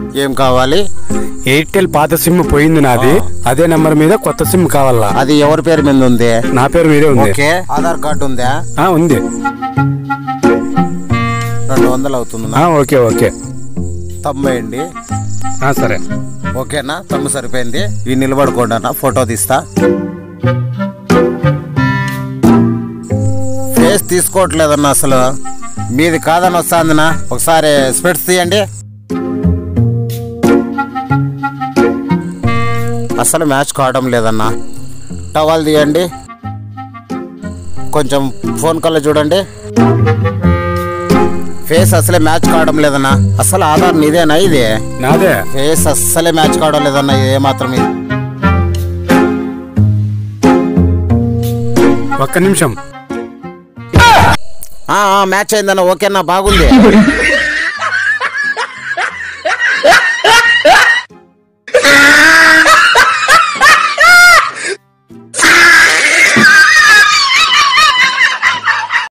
ఏం కావాలి? ఎయిర్టెల్ పాత సిమ్ పోయింది నాది, అదే నంబర్ మీద కొత్త సిమ్ కావాలా. అది ఎవరి పేరు మీద ఉంది? నా పేరు మీదే ఉంది. ఓకే, ఆధార్ కార్డు ఉందా? ఉంది. 200 అవుతుంది. ఓకే ఓకే, తమ్మేయండి. సరే ఓకేనా, తమ్ము సరిపోయింది. ఇవి నిలబడుకోండి అన్న, ఫోటో తీస్తా. ఫేస్ తీసుకోవట్లేదన్న, అసలు మీది కాదని వస్తుందన్నా. ఒకసారి స్పెట్స్ తీయండి. అసలు మ్యాచ్ కావడం లేదన్నా. టవల్ తీయండి, కొంచెం ఫోన్ కల్లో చూడండి. ఫేస్ అసలే మ్యాచ్ కావడం లేదన్నా. అసలు ఆధార్ నీదేనా? ఇది నాదే. ఫేస్ అస్సలే మ్యాచ్ కావడం లేదన్నా, ఏ మాత్రం. ఒక్క నిమిషం. మ్యాచ్ అయిందన్న. ఓకేనా, బాగుంది.